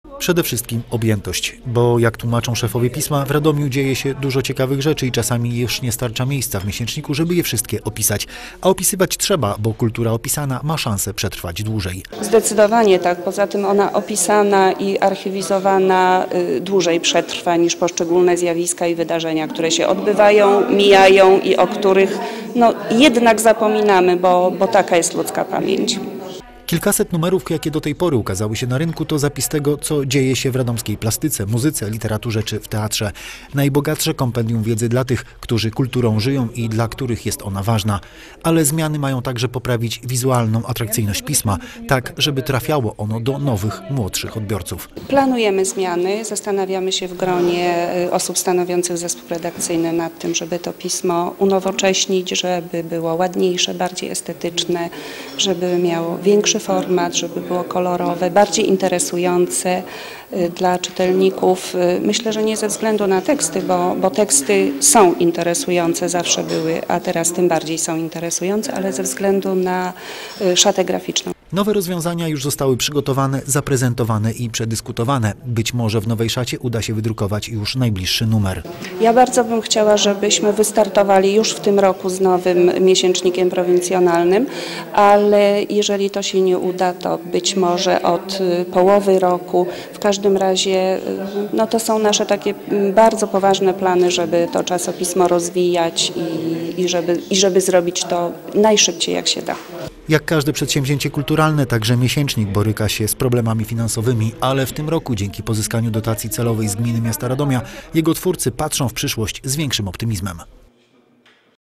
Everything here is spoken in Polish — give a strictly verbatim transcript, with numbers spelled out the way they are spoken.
Przede wszystkim objętość, bo jak tłumaczą szefowie pisma, w Radomiu dzieje się dużo ciekawych rzeczy i czasami już nie starcza miejsca w miesięczniku, żeby je wszystkie opisać. A opisywać trzeba, bo kultura opisana ma szansę przetrwać dłużej. Zdecydowanie tak. Poza tym ona opisana i archiwizowana y, dłużej przetrwa niż poszczególne zjawiska i wydarzenia, które się odbywają, mijają i o których no, jednak zapominamy, bo, bo taka jest ludzka pamięć. Kilkaset numerów, jakie do tej pory ukazały się na rynku, to zapis tego, co dzieje się w radomskiej plastyce, muzyce, literaturze czy w teatrze. Najbogatsze kompendium wiedzy dla tych, którzy kulturą żyją i dla których jest ona ważna. Ale zmiany mają także poprawić wizualną atrakcyjność pisma, tak żeby trafiało ono do nowych, młodszych odbiorców. Planujemy zmiany, zastanawiamy się w gronie osób stanowiących zespół redakcyjny nad tym, żeby to pismo unowocześnić, żeby było ładniejsze, bardziej estetyczne, żeby miało większy format, żeby było kolorowe, bardziej interesujące dla czytelników. Myślę, że nie ze względu na teksty, bo, bo teksty są interesujące, zawsze były, a teraz tym bardziej są interesujące, ale ze względu na szatę graficzną. Nowe rozwiązania już zostały przygotowane, zaprezentowane i przedyskutowane. Być może w nowej szacie uda się wydrukować już najbliższy numer. Ja bardzo bym chciała, żebyśmy wystartowali już w tym roku z nowym miesięcznikiem prowincjonalnym, ale jeżeli to się nie uda, to być może od połowy roku. W każdym razie no to są nasze takie bardzo poważne plany, żeby to czasopismo rozwijać i, i, żeby, i żeby zrobić to najszybciej jak się da. Jak każde przedsięwzięcie kulturalne, także miesięcznik boryka się z problemami finansowymi, ale w tym roku dzięki pozyskaniu dotacji celowej z gminy miasta Radomia jego twórcy patrzą w przyszłość z większym optymizmem.